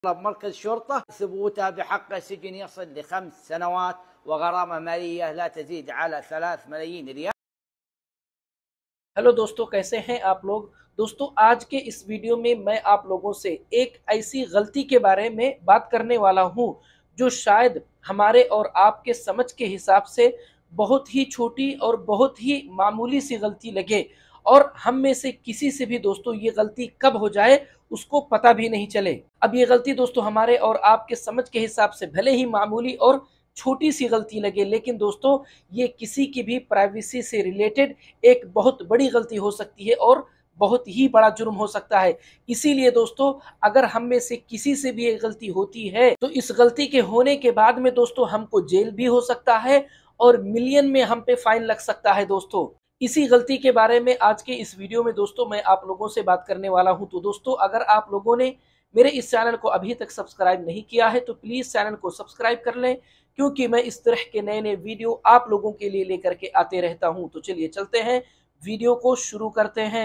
مركز شرطة ثبوته بحق سجن يصل ل5 سنوات وغرامة مالية لا تزيد على 3 ملايين riyal. Hello दोस्तों, कैसे हैं आप लोग। दोस्तों, आज के इस वीडियो में मैं आप लोगों से एक ऐसी गलती के बारे में बात करने वाला हूं जो शायद हमारे और आपके समझ के हिसाब से बहुत ही छोटी और बहुत ही मामूली सी गलती लगे और हम में से किसी से भी दोस्तों ये गलती कब हो जाए उसको पता भी नहीं चले। अब ये गलती दोस्तों हमारे और आपके समझ के हिसाब से भले ही मामूली और छोटी सी गलती लगे, लेकिन दोस्तों ये किसी की भी प्राइवेसी से रिलेटेड एक बहुत बड़ी गलती हो सकती है और बहुत ही बड़ा जुर्म हो सकता है। इसीलिए दोस्तों अगर हम में से किसी से भी एक गलती होती है तो इस गलती के होने के बाद में दोस्तों हमको जेल भी हो सकता है और मिलियन में हम पे फाइन लग सकता है। दोस्तों इसी गलती के बारे में आज के इस वीडियो में दोस्तों मैं आप लोगों से बात करने वाला हूं। तो दोस्तों अगर आप लोगों ने मेरे इस चैनल को अभी तक सब्सक्राइब नहीं किया है तो प्लीज चैनल को सब्सक्राइब कर लें, क्योंकि मैं इस तरह के नए नए वीडियो आप लोगों के लिए लेकर के आते रहता हूं। तो चलिए चलते हैं, वीडियो को शुरू करते हैं।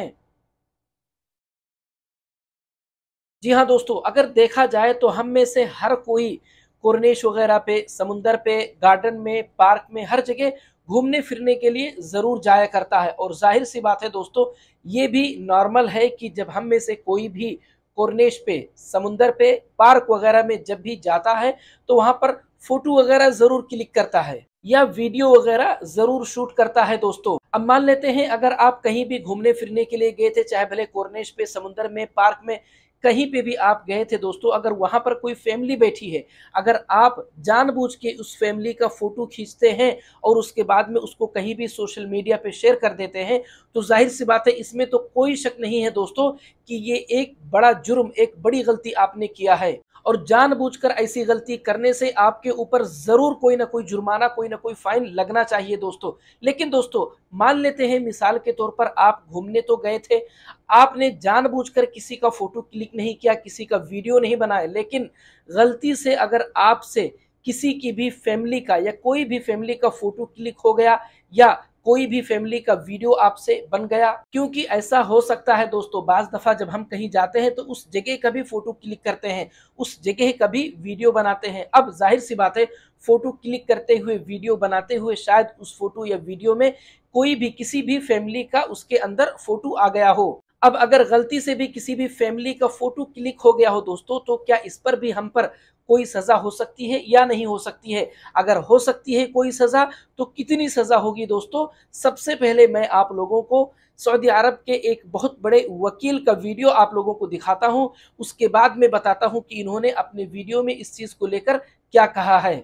जी हाँ दोस्तों, अगर देखा जाए तो हम में से हर कोई कॉर्निश वगैरह पे, समुंदर पे, गार्डन में, पार्क में, हर जगह घूमने फिरने के लिए जरूर जाया करता है। और जाहिर सी बात है दोस्तों ये भी नॉर्मल है कि जब हम में से कोई भी कॉर्निश पे, समुंदर पे, पार्क वगैरह में जब भी जाता है तो वहां पर फोटो वगैरह जरूर क्लिक करता है या वीडियो वगैरह जरूर शूट करता है। दोस्तों अब मान लेते हैं अगर आप कहीं भी घूमने फिरने के लिए गए थे, चाहे भले कॉर्निश पे, समुंदर में, पार्क में, कहीं पे भी आप गए थे दोस्तों, अगर वहां पर कोई फैमिली बैठी है, अगर आप जानबूझ के उस फैमिली का फोटो खींचते हैं और उसके बाद में उसको कहीं भी सोशल मीडिया पे शेयर कर देते हैं तो जाहिर सी बात है इसमें तो कोई शक नहीं है दोस्तों कि ये एक बड़ा जुर्म, एक बड़ी गलती आपने किया है। और जानबूझकर ऐसी गलती करने से आपके ऊपर जरूर कोई ना कोई जुर्माना, कोई ना कोई फाइन लगना चाहिए दोस्तों। लेकिन दोस्तों मान लेते हैं मिसाल के तौर पर आप घूमने तो गए थे, आपने जानबूझकर किसी का फोटो क्लिक नहीं किया, किसी का वीडियो नहीं बनाया, लेकिन गलती से अगर आपसे किसी की भी फैमिली का या कोई भी फैमिली का फोटो क्लिक हो गया या कोई भी फैमिली का वीडियो आपसे बन गया, क्योंकि ऐसा हो सकता है दोस्तों बाज दफा जब हम कहीं जाते हैं तो उस जगह का भी फोटो क्लिक करते हैं, उस जगह का भी वीडियो बनाते हैं। अब जाहिर सी बात है फोटो क्लिक करते हुए, वीडियो बनाते हुए शायद उस फोटो या वीडियो में कोई भी, किसी भी फैमिली का उसके अंदर फोटो आ गया हो। अब अगर गलती से भी किसी भी फैमिली का फोटो क्लिक हो गया हो दोस्तों तो क्या इस पर भी हम पर कोई सजा हो सकती है या नहीं हो सकती है? अगर हो सकती है कोई सजा तो कितनी सजा होगी दोस्तों? सबसे पहले मैं आप लोगों को सऊदी अरब के एक बहुत बड़े वकील का वीडियो आप लोगों को दिखाता हूं, उसके बाद में बताता हूं कि इन्होंने अपने वीडियो में इस चीज को लेकर क्या कहा है।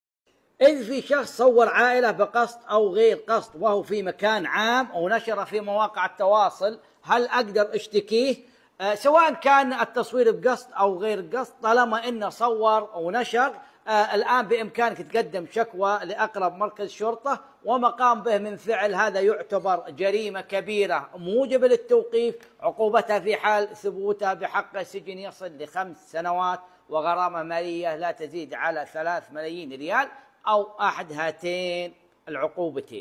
إذ في شخص صور عائلة بقصد أو غير قصد وهو في مكان عام أو نشره في مواقع التواصل، هل أقدر أشتكيه؟ سواء كان التصوير بقصد أو غير قصد، طالما إنه صور أو نشر الآن بإمكانك تقدم شكوى لأقرب مركز شرطة، وما قام به من فعل هذا يعتبر جريمة كبيرة موجبة للتوقيف، عقوبتها في حال ثبوتها بحق سجن يصل ل5 سنوات وغرامة مالية لا تزيد على 3 ملايين रियाल أو أحد هاتين العقوبتين।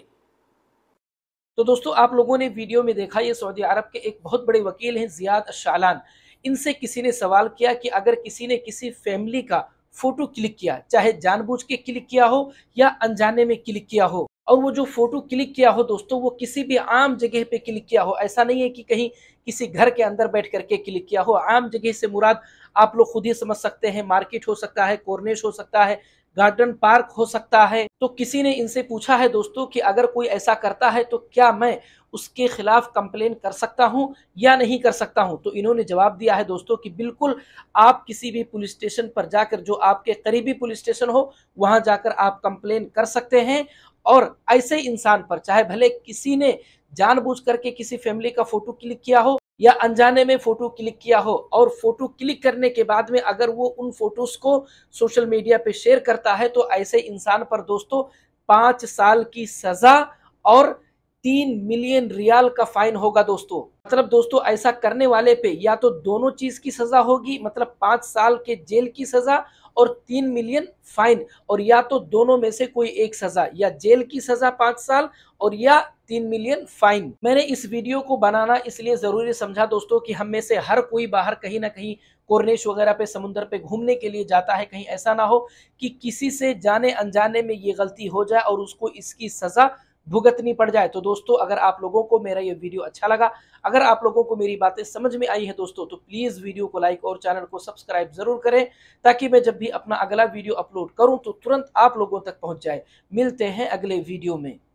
तो दोस्तों आप लोगों ने वीडियो में देखा, ये सऊदी अरब के एक बहुत बड़े वकील हैं जियाद शालान। इनसे किसी ने सवाल किया कि अगर किसी ने किसी फैमिली का फोटो क्लिक किया, चाहे जानबूझ के क्लिक किया हो या अनजाने में क्लिक किया हो, और वो जो फोटो क्लिक किया हो दोस्तों वो किसी भी आम जगह पे क्लिक किया हो, ऐसा नहीं है कि कहीं किसी घर के अंदर बैठ करके क्लिक किया हो। आम जगह से मुराद आप लोग खुद ही समझ सकते हैं, मार्केट हो सकता है, कॉर्निश हो सकता है, गार्डन पार्क हो सकता है। तो किसी ने इनसे पूछा है दोस्तों कि अगर कोई ऐसा करता है तो क्या मैं उसके खिलाफ कंप्लेन कर सकता हूं या नहीं कर सकता हूं? तो इन्होंने जवाब दिया है दोस्तों कि बिल्कुल आप किसी भी पुलिस स्टेशन पर जाकर, जो आपके करीबी पुलिस स्टेशन हो, वहां जाकर आप कंप्लेन कर सकते हैं। और ऐसे इंसान पर, चाहे भले किसी ने जानबूझ करके किसी फैमिली का फोटो क्लिक किया हो या अनजाने में फोटो क्लिक किया हो, और फोटो क्लिक करने के बाद में अगर वो उन फोटोज को सोशल मीडिया पे शेयर करता है तो ऐसे इंसान पर दोस्तों 5 साल की सजा और 3 मिलियन रियाल का फाइन होगा दोस्तों। मतलब दोस्तों ऐसा करने वाले पे या तो दोनों चीज की सजा होगी, मतलब 5 साल के जेल की सजा और 3 मिलियन फाइन, और या तो दोनों में से कोई एक सजा, या जेल की सजा 5 साल और या 3 मिलियन फाइन। मैंने इस वीडियो को बनाना इसलिए जरूरी समझा दोस्तों कि हम में से हर कोई बाहर कहीं ना कहीं कोर्निश वगैरह पे समुंदर पे घूमने के लिए जाता है, कहीं ऐसा ना हो कि किसी से जाने अनजाने में ये गलती हो जाए और उसको इसकी सजा भुगतनी पड़ जाए। तो दोस्तों, अगर आप लोगों को मेरा ये वीडियो अच्छा लगा, अगर आप लोगों को मेरी बातें समझ में आई है दोस्तों, तो प्लीज वीडियो को लाइक और चैनल को सब्सक्राइब जरूर करें, ताकि मैं जब भी अपना अगला वीडियो अपलोड करूं तो तुरंत आप लोगों तक पहुंच जाए। मिलते हैं अगले वीडियो में।